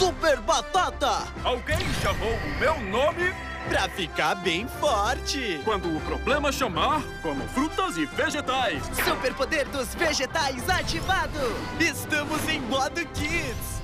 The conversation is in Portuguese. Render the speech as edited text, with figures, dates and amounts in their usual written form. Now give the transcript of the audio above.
Super Batata! Alguém chamou o meu nome? Pra ficar bem forte! Quando o problema chamar, como frutas e vegetais. Superpoder dos vegetais ativado! Estamos em modo Kids!